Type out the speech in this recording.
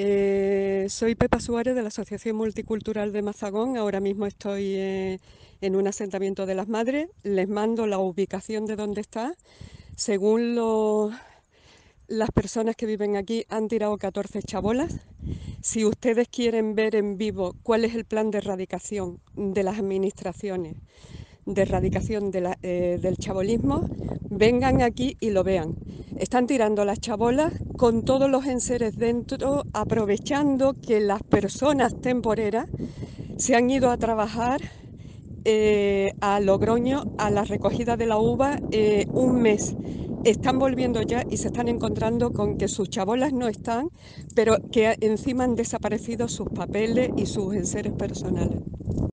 Soy Pepa Suárez de la Asociación Multicultural de Mazagón. Ahora mismo estoy en un asentamiento de las madres. Les mando la ubicación de dónde está. Según las personas que viven aquí, han tirado 14 chabolas. Si ustedes quieren ver en vivo cuál es el plan de erradicación de las administraciones, de erradicación del chabolismo, vengan aquí y lo vean. Están tirando las chabolas con todos los enseres dentro, aprovechando que las personas temporeras se han ido a trabajar a Logroño a la recogida de la uva un mes. Están volviendo ya y se están encontrando con que sus chabolas no están, pero que encima han desaparecido sus papeles y sus enseres personales.